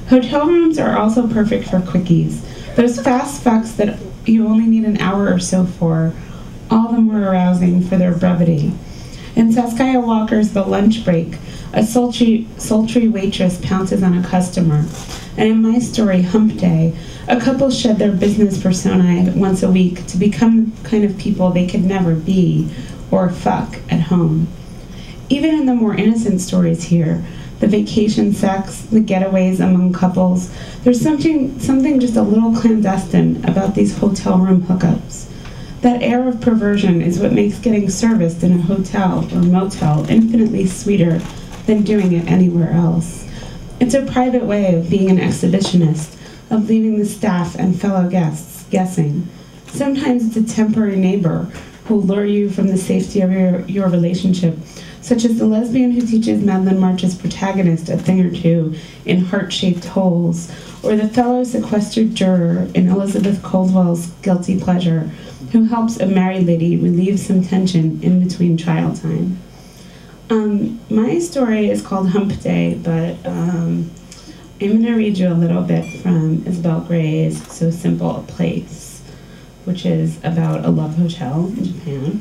Hotel rooms are also perfect for quickies. Those fast fucks that you only need an hour or so for, all the more arousing for their brevity. In Saskaya Walker's The Lunch Break, a sultry waitress pounces on a customer. And in my story, Hump Day, a couple shed their business personae once a week to become the kind of people they could never be or fuck at home. Even in the more innocent stories here, the vacation sex, the getaways among couples, there's something just a little clandestine about these hotel room hookups. That air of perversion is what makes getting serviced in a hotel or motel infinitely sweeter than doing it anywhere else. It's a private way of being an exhibitionist, of leaving the staff and fellow guests guessing. Sometimes it's a temporary neighbor who'll lure you from the safety of your relationship, such as the lesbian who teaches Madeline March's protagonist a thing or two in heart-shaped holes, or the fellow sequestered juror in Elizabeth Caldwell's Guilty Pleasure, who helps a married lady relieve some tension in between trial time. My story is called Hump Day, but I'm going to read you a little bit from Isabel Gray's So Simple a Place, which is about a love hotel in Japan.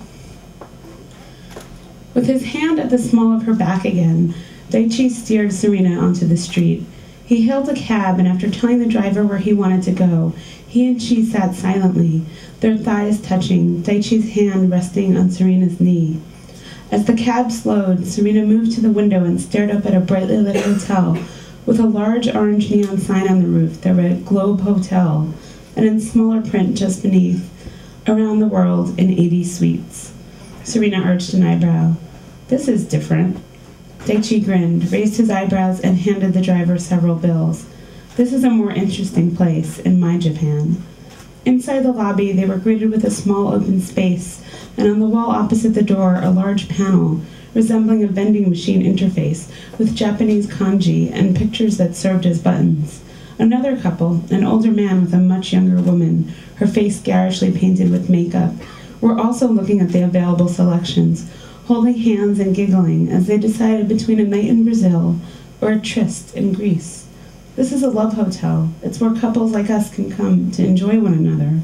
With his hand at the small of her back again, Daichi steered Serena onto the street. He hailed a cab, and after telling the driver where he wanted to go, he and she sat silently, their thighs touching, Daichi's hand resting on Serena's knee. As the cab slowed, Serena moved to the window and stared up at a brightly lit hotel with a large orange neon sign on the roof that read Globe Hotel, and in smaller print just beneath, Around the World in 80 Suites. Serena arched an eyebrow. This is different. Daichi grinned, raised his eyebrows, and handed the driver several bills. This is a more interesting place, in my Japan. Inside the lobby, they were greeted with a small open space, and on the wall opposite the door, a large panel, resembling a vending machine interface, with Japanese kanji and pictures that served as buttons. Another couple, an older man with a much younger woman, her face garishly painted with makeup, were also looking at the available selections, holding hands and giggling as they decided between a night in Brazil or a tryst in Greece. This is a love hotel. It's where couples like us can come to enjoy one another.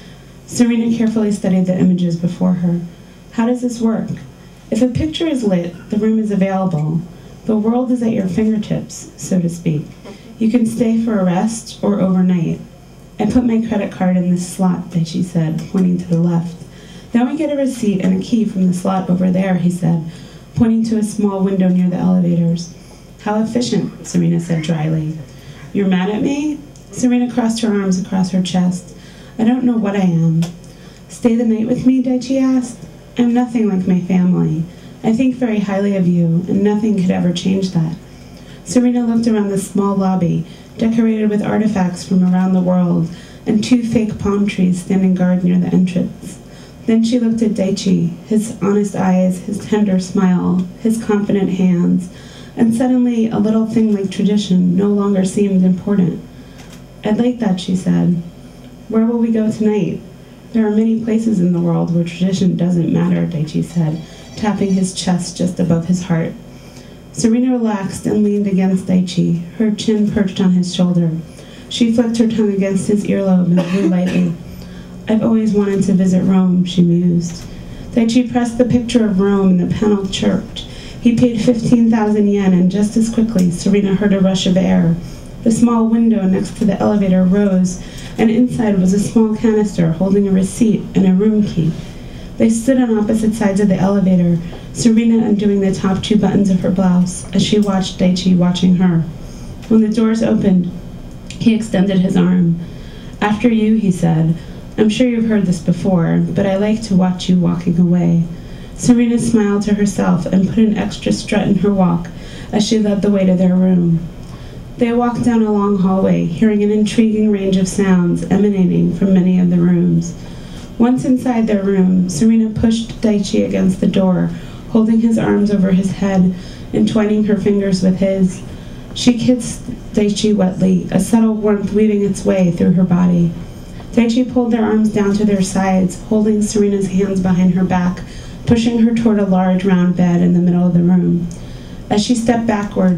Serena carefully studied the images before her. How does this work? If a picture is lit, the room is available. The world is at your fingertips, so to speak. You can stay for a rest or overnight. I put my credit card in this slot, Daichi said, pointing to the left. Then we get a receipt and a key from the slot over there, he said, pointing to a small window near the elevators. How efficient, Serena said dryly. You're mad at me? Serena crossed her arms across her chest. I don't know what I am. Stay the night with me, Daichi asked. I'm nothing like my family. I think very highly of you, and nothing could ever change that. Serena looked around the small lobby, decorated with artifacts from around the world, and 2 fake palm trees standing guard near the entrance. Then she looked at Daichi, his honest eyes, his tender smile, his confident hands, and suddenly a little thing like tradition no longer seemed important. I'd like that, she said. Where will we go tonight? There are many places in the world where tradition doesn't matter, Daichi said, tapping his chest just above his heart. Serena relaxed and leaned against Daichi, her chin perched on his shoulder. She flicked her tongue against his earlobe and blew lightly. I've always wanted to visit Rome, she mused. Daichi pressed the picture of Rome and the panel chirped. He paid 15,000 yen, and just as quickly, Serena heard a rush of air. The small window next to the elevator rose, and inside was a small canister holding a receipt and a room key. They stood on opposite sides of the elevator, Serena undoing the top 2 buttons of her blouse as she watched Daichi watching her. When the doors opened, he extended his arm. After you, he said. I'm sure you've heard this before, but I like to watch you walking away. Serena smiled to herself and put an extra strut in her walk as she led the way to their room. They walked down a long hallway, hearing an intriguing range of sounds emanating from many of the rooms. Once inside their room, Serena pushed Daichi against the door, holding his arms over his head, entwining her fingers with his. She kissed Daichi wetly, a subtle warmth weaving its way through her body. Daichi pulled their arms down to their sides, holding Serena's hands behind her back, pushing her toward a large round bed in the middle of the room. As she stepped backward,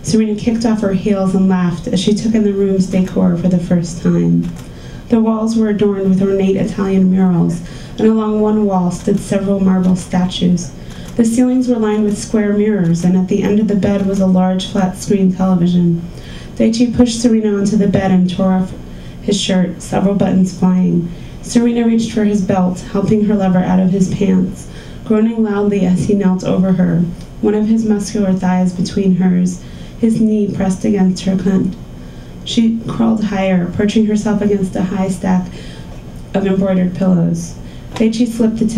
Serena kicked off her heels and laughed as she took in the room's decor for the first time. The walls were adorned with ornate Italian murals, and along one wall stood several marble statues. The ceilings were lined with square mirrors, and at the end of the bed was a large flat-screen television. Daichi pushed Serena onto the bed and tore off his shirt, several buttons flying. Serena reached for his belt, helping her lover out of his pants, groaning loudly as he knelt over her, one of his muscular thighs between hers, his knee pressed against her cunt. She crawled higher, perching herself against a high stack of embroidered pillows. Daichi slid the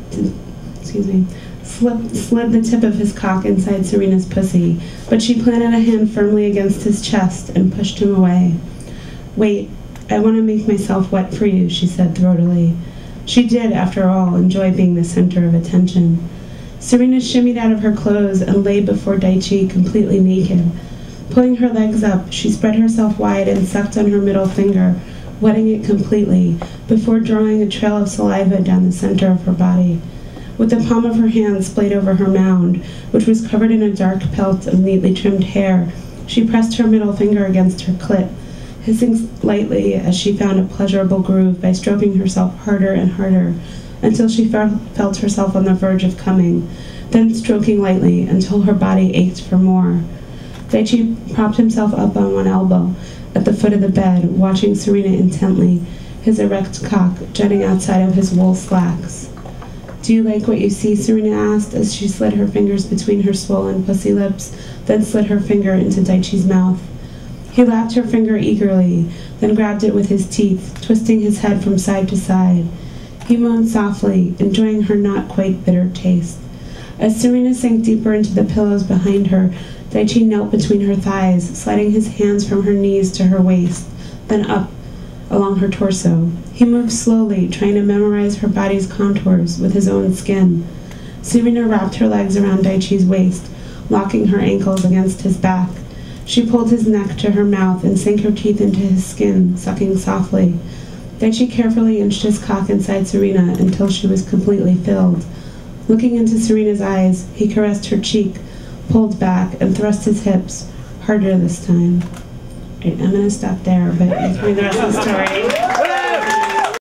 tip of his cock inside Serena's pussy, but she planted a hand firmly against his chest and pushed him away. "Wait, I want to make myself wet for you," she said throatily. She did, after all, enjoy being the center of attention. Serena shimmied out of her clothes and lay before Daichi completely naked. Pulling her legs up, she spread herself wide and sucked on her middle finger, wetting it completely, before drawing a trail of saliva down the center of her body. With the palm of her hand splayed over her mound, which was covered in a dark pelt of neatly trimmed hair, she pressed her middle finger against her clit, hissing lightly as she found a pleasurable groove by stroking herself harder and harder, until she felt herself on the verge of coming, then stroking lightly until her body ached for more. Daichi propped himself up on one elbow at the foot of the bed, watching Serena intently, his erect cock jutting outside of his wool slacks. "Do you like what you see?" Serena asked as she slid her fingers between her swollen pussy lips, then slid her finger into Daichi's mouth. He lapped her finger eagerly, then grabbed it with his teeth, twisting his head from side to side. He moaned softly, enjoying her not quite bitter taste. As Serena sank deeper into the pillows behind her, Daichi knelt between her thighs, sliding his hands from her knees to her waist, then up along her torso. He moved slowly, trying to memorize her body's contours with his own skin. Serena wrapped her legs around Daichi's waist, locking her ankles against his back. She pulled his neck to her mouth and sank her teeth into his skin, sucking softly. Daichi carefully inched his cock inside Serena until she was completely filled. Looking into Serena's eyes, he caressed her cheek, pulled back, and thrust his hips, harder this time. Right, I'm going to stop there, but you can read the rest of the story.